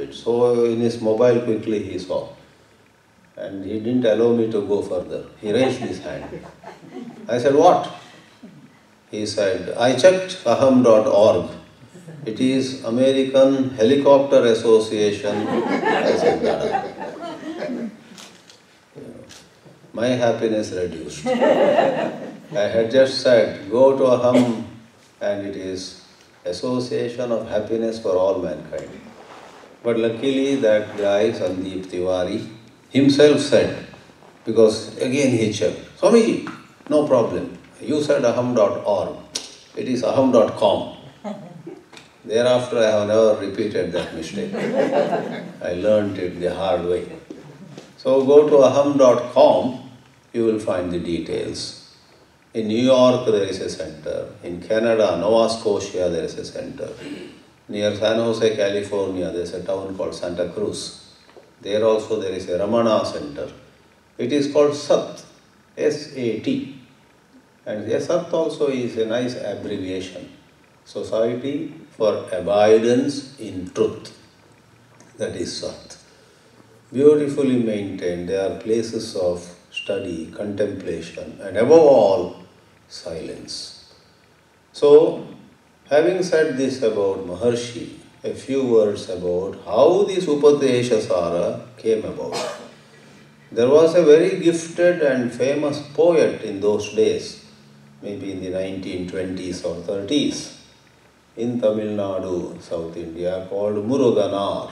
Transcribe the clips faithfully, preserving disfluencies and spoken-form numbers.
it. So in his mobile quickly he saw. And he didn't allow me to go further. He raised his hand. I said, what? He said, I checked aham dot org. It is American Helicopter Association. I said, Dada. My happiness reduced. I had just said, go to aham, and it is Association of Happiness for All Mankind. But luckily that guy, Sandeep Tiwari, himself said, because again he checked, Swamiji, no problem. You said aham dot org. It is aham dot com. Thereafter I have never repeated that mistake. I learned it the hard way. So go to aham dot com, you will find the details. In New York there is a center. In Canada, Nova Scotia there is a center. Near San Jose, California there is a town called Santa Cruz. There also there is a Ramana center. It is called SAT, S A T. And yes, SAT also is a nice abbreviation. Society for Abidance in Truth. That is SAT. Beautifully maintained. They are places of study, contemplation, and above all, silence. So, having said this about Maharshi, a few words about how this Upadeshasara came about. There was a very gifted and famous poet in those days, maybe in the nineteen twenties or thirties, in Tamil Nadu, South India, called Muruganar.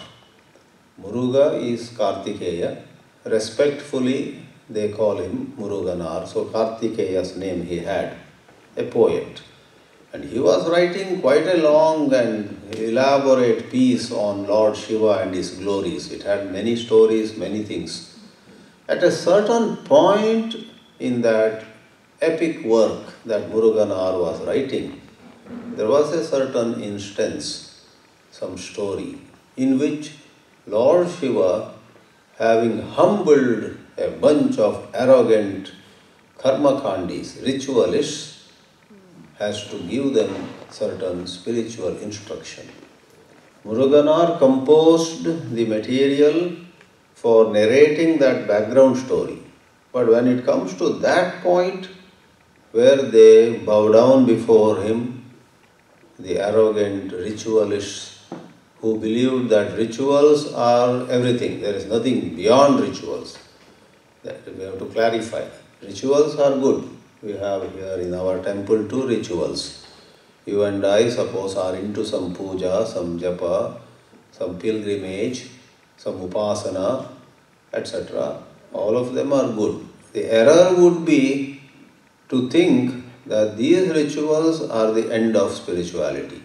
Muruga is Kartikeya. Respectfully, they call him Muruganar. So Kartikeya's name he had, a poet. And he was writing quite a long and elaborate piece on Lord Shiva and his glories. It had many stories, many things. At a certain point in that epic work that Muruganar was writing, there was a certain instance, some story, in which Lord Shiva, having humbled a bunch of arrogant karmakandis, ritualists, has to give them certain spiritual instruction. Muruganar composed the material for narrating that background story. But when it comes to that point where they bow down before him, the arrogant ritualists who believed that rituals are everything, there is nothing beyond rituals. That we have to clarify. Rituals are good. We have here in our temple two rituals. You and I, suppose, are into some puja, some japa, some pilgrimage, some upasana, et cetera. All of them are good. The error would be to think that these rituals are the end of spirituality.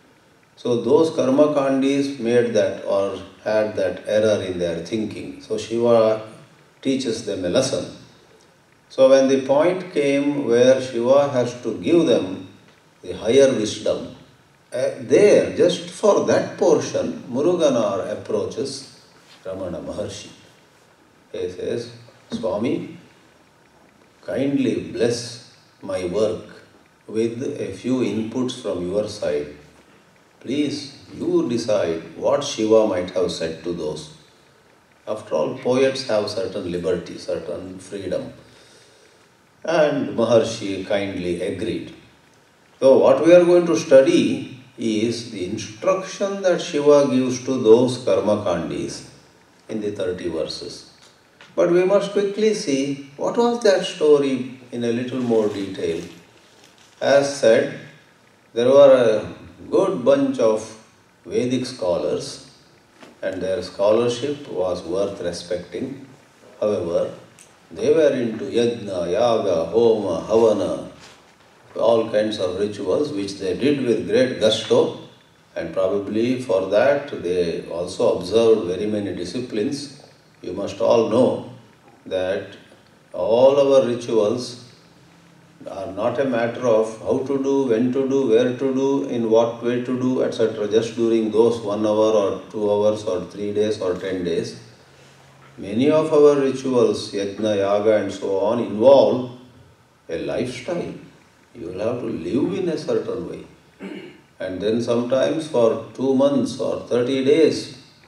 So those karmakandis made that or had that error in their thinking. So Shiva teaches them a lesson. So when the point came where Shiva has to give them the higher wisdom, uh, there, just for that portion, Muruganar approaches Ramana Maharshi. He says, Swami, kindly bless my work with a few inputs from your side. Please, you decide what Shiva might have said to those. After all, poets have certain liberty, certain freedom. And Maharshi kindly agreed. So what we are going to study is the instruction that Shiva gives to those karmakandis in the thirty verses. But we must quickly see what was that story in a little more detail. As said, there were a good bunch of Vedic scholars and their scholarship was worth respecting. However, they were into yajna, yaga, homa, havana, all kinds of rituals which they did with great gusto, and probably for that they also observed very many disciplines. You must all know that all our rituals are not a matter of how to do, when to do, where to do, in what way to do, et cetera. Just during those one hour or two hours or three days or ten days. Many of our rituals, yajna, yaga and so on, involve a lifestyle. You will have to live in a certain way. And then sometimes for two months or thirty days,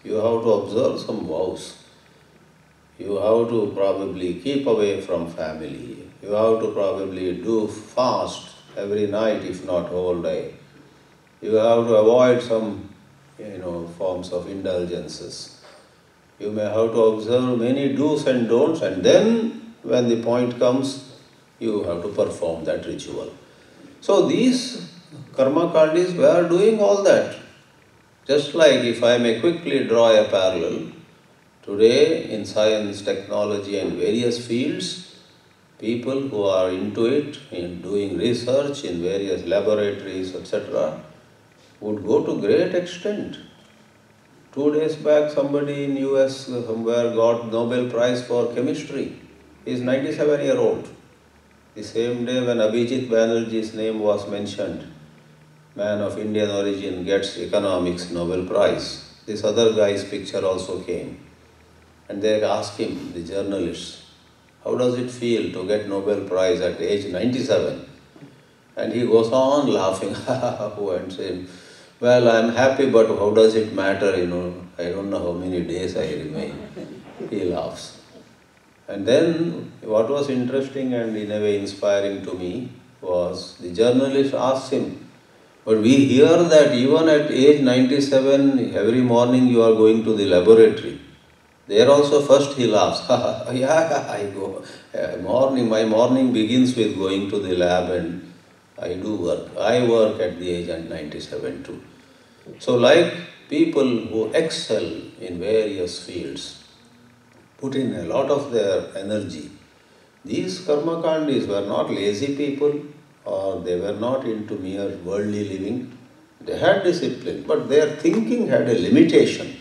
you have to observe some vows. You have to probably keep away from family. You have to probably do fast every night, if not whole day. You have to avoid some, you know, forms of indulgences. You may have to observe many do's and don'ts, and then when the point comes, you have to perform that ritual. So these karma kandis were doing all that. Just like, if I may quickly draw a parallel, today in science, technology and various fields, people who are into it, in doing research in various laboratories, et cetera, would go to great extent. Two days back, somebody in U S somewhere got Nobel Prize for chemistry. He is ninety-seven year old. The same day when Abhijit Banerjee's name was mentioned, man of Indian origin gets economics Nobel Prize. This other guy's picture also came. And they asked him, the journalists, how does it feel to get Nobel Prize at age ninety-seven? And he goes on laughing and saying, well, I'm happy, but how does it matter, you know, I don't know how many days I remain. He laughs. And then what was interesting and in a way inspiring to me was the journalist asked him, but we hear that even at age ninety-seven, every morning you are going to the laboratory. There also first he laughs. Yeah, I go. Morning, my morning begins with going to the lab and I do work. I work at the age of ninety-seven too. So like people who excel in various fields, put in a lot of their energy. These karma kandis were not lazy people, or they were not into mere worldly living. They had discipline, but their thinking had a limitation.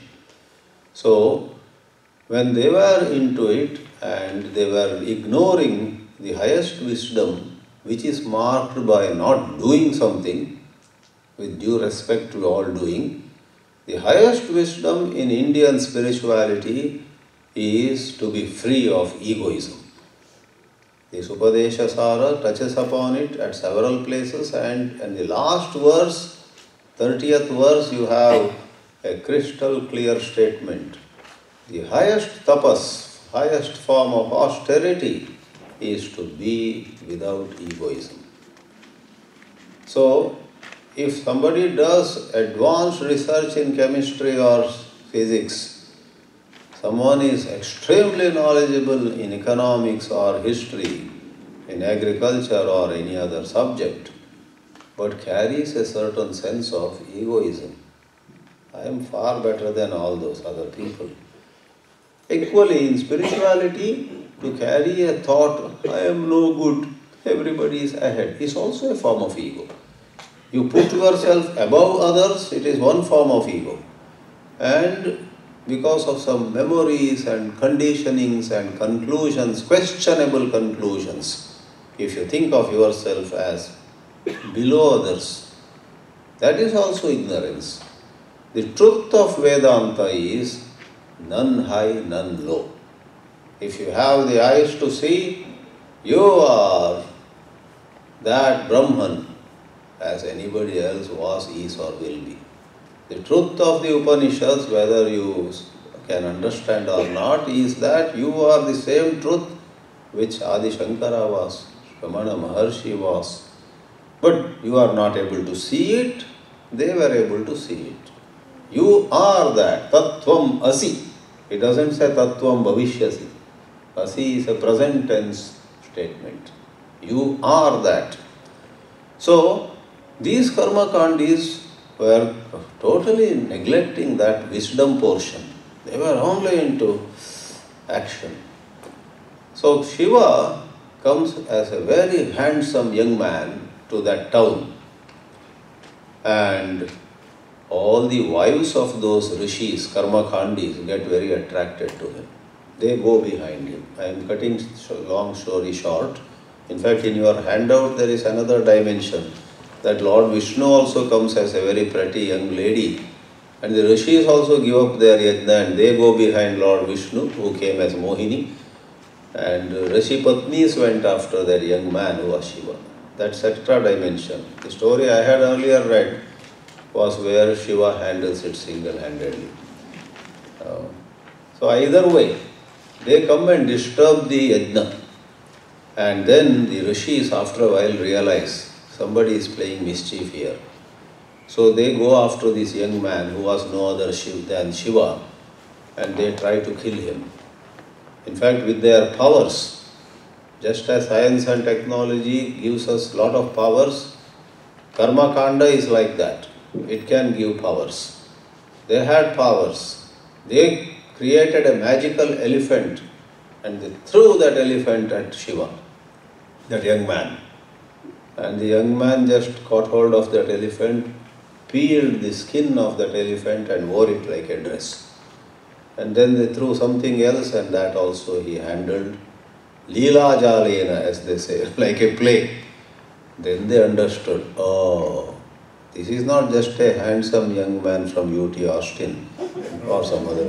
So when they were into it and they were ignoring the highest wisdom, which is marked by not doing something, with due respect to all doing, the highest wisdom in Indian spirituality is to be free of egoism. This Upadesha Sara touches upon it at several places, and in the last verse, thirtieth verse, you have a crystal clear statement. The highest tapas, highest form of austerity is to be without egoism. So, if somebody does advanced research in chemistry or physics, someone is extremely knowledgeable in economics or history, in agriculture or any other subject, but carries a certain sense of egoism. I am far better than all those other people. Equally, in spirituality, to carry a thought, I am no good, everybody is ahead, is also a form of ego. You put yourself above others, it is one form of ego. And because of some memories and conditionings and conclusions, questionable conclusions, if you think of yourself as below others, that is also ignorance. The truth of Vedanta is none high, none low. If you have the eyes to see, you are that Brahman as anybody else was, is or will be. The truth of the Upanishads, whether you can understand or not, is that you are the same truth which Adi Shankara was, Ramana Maharshi was. But you are not able to see it, they were able to see it. You are that, Tattvam Asi. It doesn't say Tattvam Bhavishyasi. Asi is a present tense statement. You are that. So, these karma kandis were totally neglecting that wisdom portion. They were only into action. So Shiva comes as a very handsome young man to that town, and all the wives of those rishis, karma kandis, get very attracted to him. They go behind him. I am cutting long story short. In fact, in your handout there is another dimension, that Lord Vishnu also comes as a very pretty young lady, and the rishis also give up their yajna and they go behind Lord Vishnu, who came as Mohini, and Rishi Patnis went after that young man who was Shiva. That's extra dimension. The story I had earlier read was where Shiva handles it single-handedly. Uh, so either way, they come and disturb the yajna. And then the rishis after a while realize somebody is playing mischief here. So they go after this young man who was no other Shiv than Shiva, and they try to kill him. In fact, with their powers, just as science and technology gives us lot of powers, Karma Kanda is like that. It can give powers. They had powers. They created a magical elephant and they threw that elephant at Shiva, that young man. And the young man just caught hold of that elephant, peeled the skin of that elephant and wore it like a dress. And then they threw something else and that also he handled. Leela Jalena, as they say, like a play. Then they understood, oh, this is not just a handsome young man from U T Austin or some other.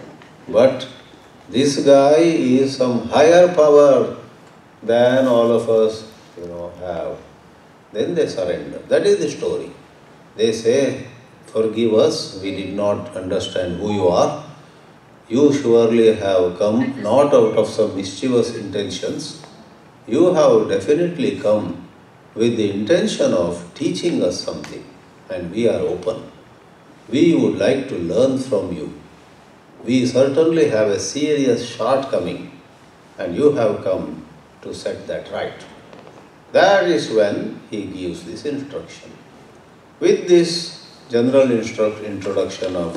But this guy is some higher power than all of us, you know, have. Then they surrender. That is the story. They say, forgive us, we did not understand who you are. You surely have come not out of some mischievous intentions. You have definitely come with the intention of teaching us something, and we are open. We would like to learn from you. We certainly have a serious shortcoming, and you have come to set that right. That is when he gives this instruction. With this general instru- introduction of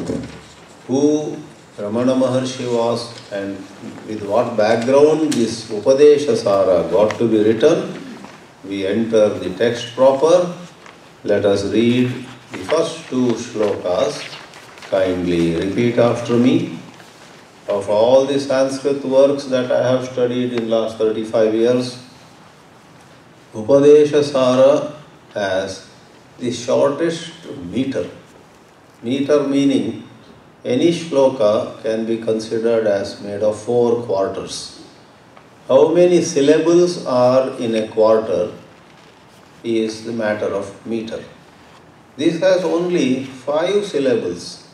who Ramana Maharshi was and with what background this Upadeshasara got to be written, we enter the text proper. Let us read the first two shlokas. Kindly repeat after me. Of all the Sanskrit works that I have studied in last thirty-five years, Upadeshasara has the shortest meter. Meter meaning any shloka can be considered as made of four quarters. How many syllables are in a quarter is the matter of meter. This has only five syllables.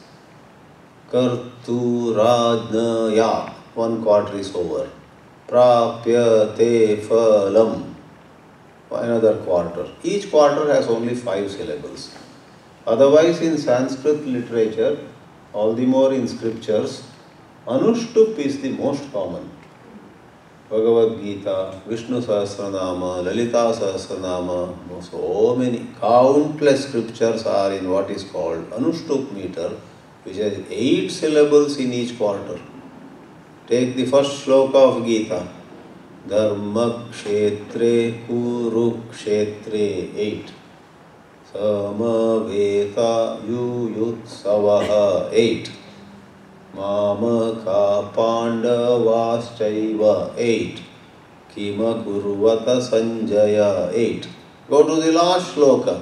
Kartu Rajnaya, one quarter is over. Prapyate Phalam, another quarter. Each quarter has only five syllables. Otherwise, in Sanskrit literature, all the more in scriptures, Anushtup is the most common. Bhagavad Gita, Vishnu Sahasranama, Lalita Sahasranama, so many, countless scriptures are in what is called Anushtup meter, which has eight syllables in each quarter. Take the first shloka of Gita. Dharma Kshetre Kuru Kshetre eight. Samaveta Yuyutsavaha eight. Mamaka Pandavaschaiva eight. Kima Kurvata Sanjaya eight. Go to the last shloka.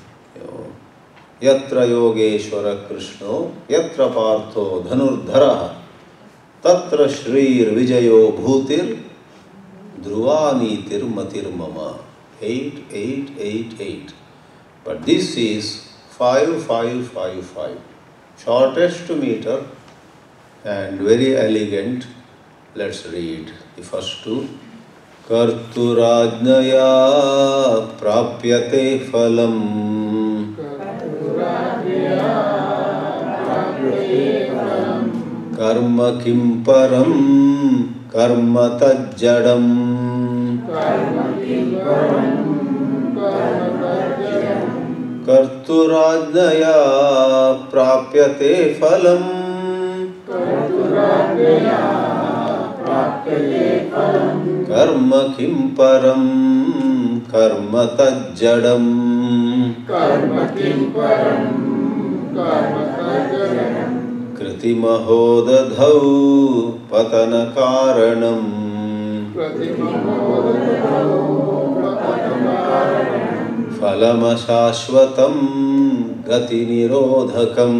Yatra Yogeshwara Krishno, Yatra Partho Dhanurdharaha, Tatra Shrir Vijayo Bhutir, Dhruvanitir Matir Mama. Eight, eight, eight, eight. But this is five, five, five, five. Shortest meter and very elegant. Let's read the first two. Karturajnaya prapyate phalam. Karma kim param karma tajjadam. Karturajnaya prapyate phalam. Karma kim param karma tajjadam. Kriti mahodadhau patana karanam. Phalama shashvatam gati nirodhakam.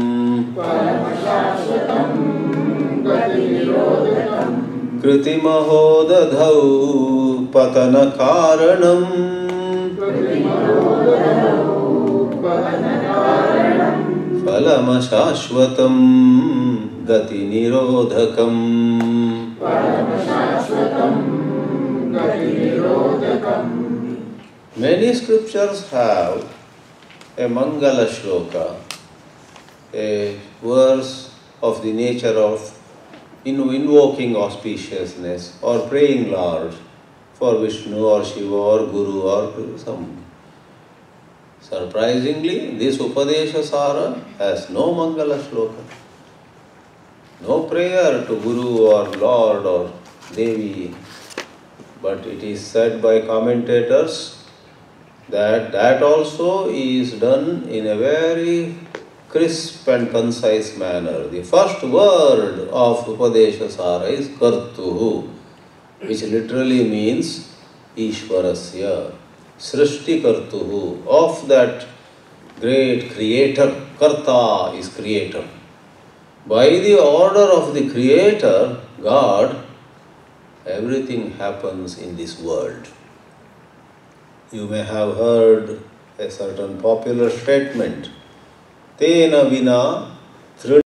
Kriti mahodadhau patana karanam. Phalama shashvatam gati nirodhakam. Many scriptures have a Mangala Shloka, a verse of the nature of invoking auspiciousness or praying Lord for Vishnu or Shiva or Guru or some. Surprisingly, this Upadesha Sara has no Mangala Shloka, no prayer to Guru or Lord or Devi, but it is said by commentators that that also is done in a very crisp and concise manner. The first word of Upadesha Sara is Kartuhu, which literally means Ishwarasya, Srishti Kartuhu, of that great creator. Karta is creator. By the order of the creator, God, everything happens in this world. You may have heard a certain popular statement, Tena vina